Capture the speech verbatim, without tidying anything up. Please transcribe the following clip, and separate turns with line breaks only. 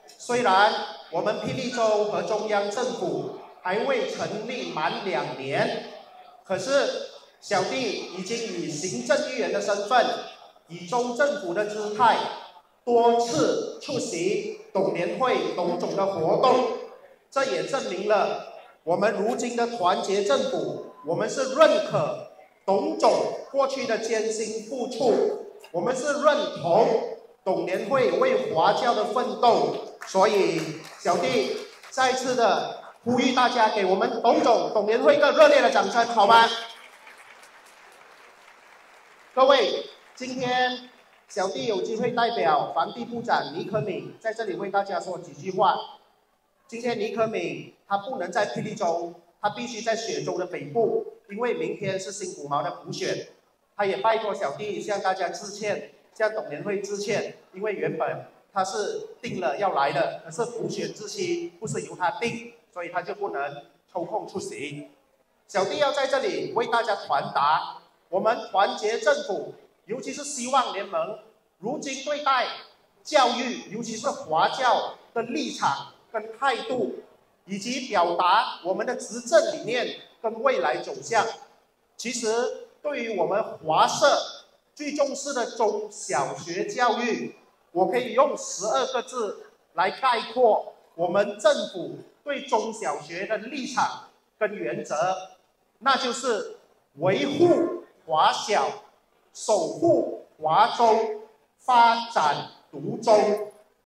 虽然我们霹雳州和中央政府还未成立满两年，可是小弟已经以行政议员的身份，以州政府的姿态，多次出席董联会董总的活动，这也证明了我们如今的团结政府，我们是认可董总过去的艰辛付出，我们是认同董联会为华教的奋斗，所以小弟再次的呼吁大家给我们董总、董联会一个热烈的掌声，好吗？各位，今天小弟有机会代表防地部长倪可敏在这里为大家说几句话。今天倪可敏他不能在霹雳州，他必须在雪州的北部，因为明天是新古毛的补选。他也拜托小弟向大家致歉，向董联会致歉，因为原本他是定了要来的，可是补选日期不是由他定，所以他就不能抽空出席。小弟要在这里为大家传达，我们团结政府，尤其是希望联盟，如今对待教育，尤其是华教的立场跟态度，以及表达我们的执政理念跟未来走向。其实对于我们华社最重视的中小学教育，我可以用十二个字来概括我们政府对中小学的立场跟原则，那就是维护华小，守护华中，发展独中。